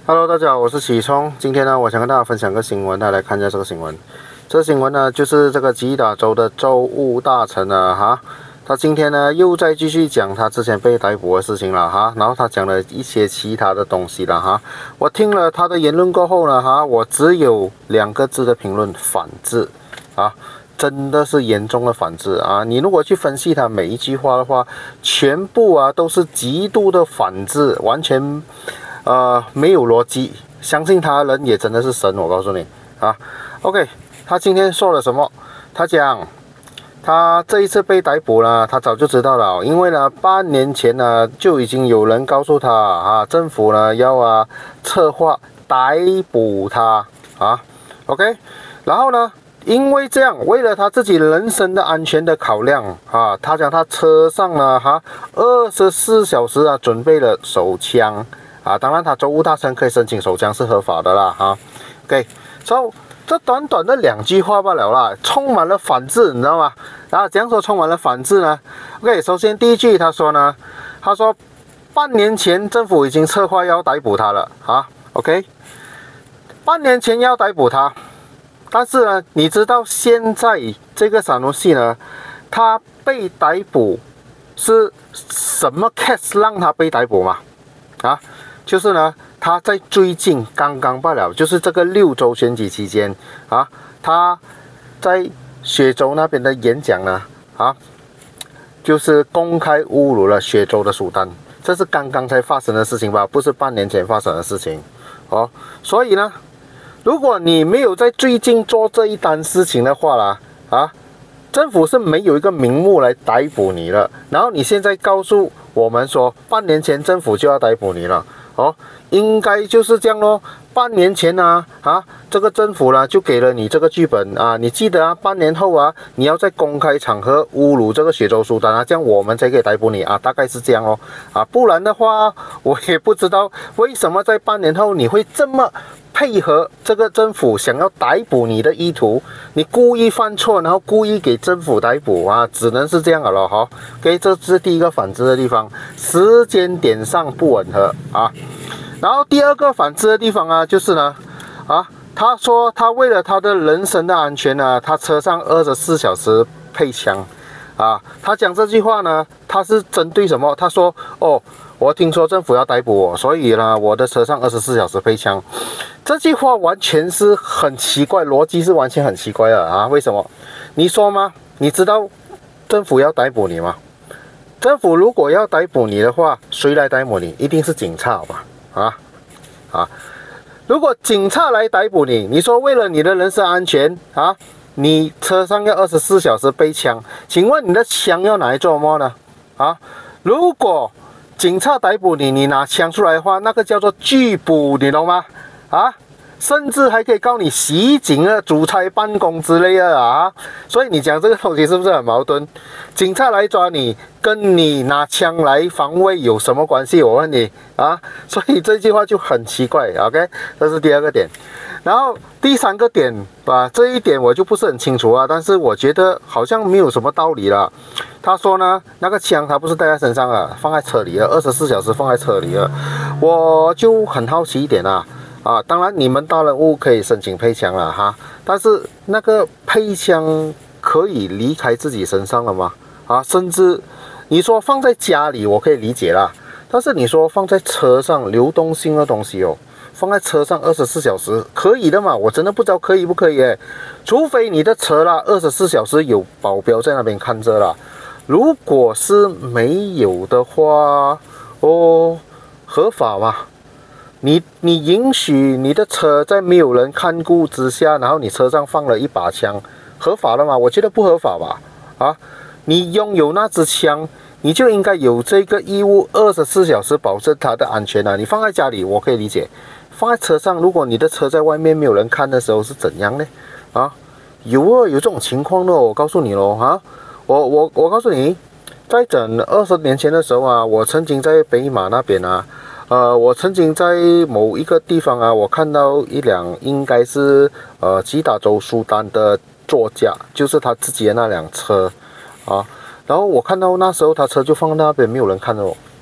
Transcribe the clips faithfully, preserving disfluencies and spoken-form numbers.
Hello， 大家好，我是启聪。今天呢，我想跟大家分享个新闻，大家来看一下这个新闻。这个新闻呢，就是这个吉打州的州务大臣呢，哈，他今天呢又在继续讲他之前被逮捕的事情了，哈。然后他讲了一些其他的东西了，哈。我听了他的言论过后呢，哈，我只有两个字的评论：反制，啊。真的是严重的反制啊！你如果去分析他每一句话的话，全部啊都是极度的反制，完全呃没有逻辑。相信他的人也真的是神，我告诉你啊。OK， 他今天说了什么？他讲他这一次被逮捕呢，他早就知道了，因为呢半年前呢就已经有人告诉他啊，政府呢要啊策划逮捕他啊。OK， 然后呢？因为这样，为了他自己人身的安全的考量啊，他讲他车上呢哈，二十四小时啊准备了手枪啊，当然他州务大臣可以申请手枪是合法的啦哈。OK， 所以这短短的两句话罢了啦，充满了反制，你知道吗？然后怎样说充满了反制呢 ？OK， 首先第一句他说呢，他说半年前政府已经策划要逮捕他了啊 ，OK， 半年前要逮捕他。但是呢，你知道现在这个萨努西呢，他被逮捕是什么 case 让他被逮捕吗？啊，就是呢，他在最近刚刚罢了，就是这个六州选举期间啊，他在雪州那边的演讲呢，啊，就是公开侮辱了雪州的苏丹，这是刚刚才发生的事情吧，不是半年前发生的事情，哦，所以呢。如果你没有在最近做这一单事情的话啦，啊，政府是没有一个名目来逮捕你了。然后你现在告诉我们说，半年前政府就要逮捕你了，哦，应该就是这样咯。半年前呢，啊，这个政府呢就给了你这个剧本啊，你记得啊，半年后啊，你要在公开场合侮辱这个雪州苏丹啊，这样我们才可以逮捕你啊，大概是这样哦，啊，不然的话，我也不知道为什么在半年后你会这么。配合这个政府想要逮捕你的意图，你故意犯错，然后故意给政府逮捕啊，只能是这样了哈。OK， 这是第一个反制的地方，时间点上不吻合啊。然后第二个反制的地方啊，就是呢，啊，他说他为了他的人身的安全呢，他车上二十四小时配枪啊。他讲这句话呢，他是针对什么？他说哦。我听说政府要逮捕我，所以呢，我的车上二十四小时配枪。这句话完全是很奇怪，逻辑是完全很奇怪的啊！为什么？你说吗？你知道政府要逮捕你吗？政府如果要逮捕你的话，谁来逮捕你？一定是警察吧？啊啊！如果警察来逮捕你，你说为了你的人身安全啊，你车上要二十四小时备枪，请问你的枪要拿来做什么呢？啊，如果警察逮捕你，你拿枪出来的话，那个叫做拒捕，你懂吗？啊，甚至还可以告你袭警啊、阻差办公之类的啊。所以你讲这个东西是不是很矛盾？警察来抓你，跟你拿枪来防卫有什么关系？我问你啊。所以这句话就很奇怪。OK， 这是第二个点。然后第三个点啊，这一点我就不是很清楚啊，但是我觉得好像没有什么道理了。他说呢，那个枪他不是带在身上了，放在车里了，二十四小时放在车里了。我就很好奇一点啊，啊，当然你们大人物可以申请配枪了哈，但是那个配枪可以离开自己身上了吗？啊，甚至你说放在家里我可以理解啦，但是你说放在车上流动性的东西哦。放在车上二十四小时可以的嘛？我真的不知道可以不可以诶，除非你的车啦，二十四小时有保镖在那边看着啦。如果是没有的话，哦，合法吗？你你允许你的车在没有人看顾之下，然后你车上放了一把枪，合法的吗？我觉得不合法吧。啊，你拥有那支枪。你就应该有这个义务，二十四小时保证它的安全啊！你放在家里我可以理解，放在车上，如果你的车在外面没有人看的时候是怎样呢？啊，有啊，有这种情况的，我告诉你咯啊！我我我告诉你，在整二十年前的时候啊，我曾经在北马那边啊，呃，我曾经在某一个地方啊，我看到一辆应该是呃吉打州苏丹的座驾，就是他自己的那辆车啊。然后我看到那时候他车就放在那边，没有人看哦，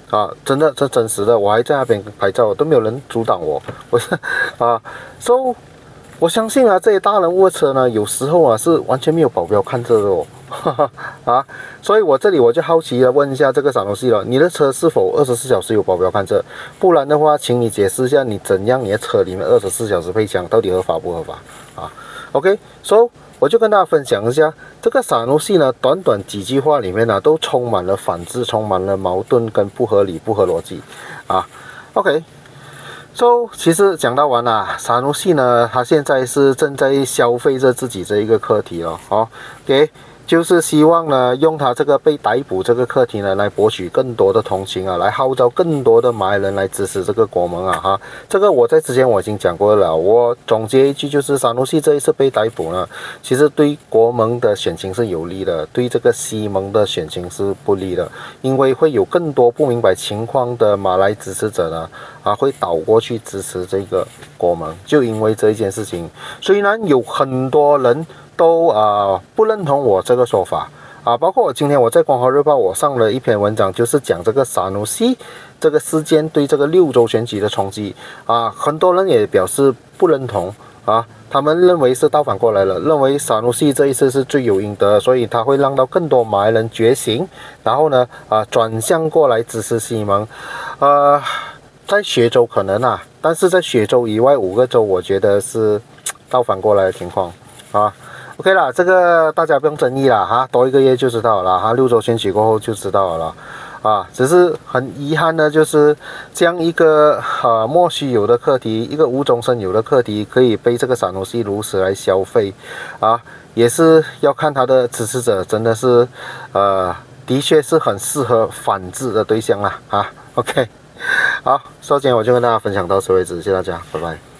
啊，真的，这真实的，我还在那边拍照，都没有人阻挡我。我是啊，so 我相信啊，这些大人物的车呢，有时候啊是完全没有保镖看着的哦。啊，所以我这里我就好奇的问一下这个萨诺西了，你的车是否二十四小时有保镖看着？不然的话，请你解释一下，你怎样你的车里面二十四小时配枪，到底合法不合法啊 ？OK，so 我就跟大家分享一下这个萨诺西呢，短短几句话里面呢，都充满了反制，充满了矛盾跟不合理、不合逻辑啊。OK。So， 其实讲到完啦，萨努西呢，他现在是正在消费着自己这一个课题了，哦 ，OK， 就是希望呢，用他这个被逮捕这个课题呢，来博取更多的同情啊，来号召更多的马来人来支持这个国盟啊，哈，这个我在之前我已经讲过了，我总结一句就是，萨努西这一次被逮捕呢，其实对国盟的选情是有利的，对这个西盟的选情是不利的，因为会有更多不明白情况的马来支持者呢。啊，会倒过去支持这个国盟，就因为这一件事情，虽然有很多人都啊、呃、不认同我这个说法啊，包括我今天我在光华日报我上了一篇文章，就是讲这个萨努西这个事件对这个六州选举的冲击啊，很多人也表示不认同啊，他们认为是倒反过来了，认为萨努西这一次是罪有应得，所以他会让到更多马来人觉醒，然后呢啊转向过来支持西盟，呃。在雪州可能啊，但是在雪州以外五个州，我觉得是倒反过来的情况啊。OK 啦，这个大家不用争议啦哈，多一个月就知道了哈，六州选举过后就知道了啊。只是很遗憾的，就是这样一个呃莫须有的课题，一个无中生有的课题，可以被这个萨努西如此来消费啊，也是要看他的支持者真的是呃，的确是很适合反制的对象啦啊。OK。好，首先我就跟大家分享到此为止，谢谢大家，拜拜。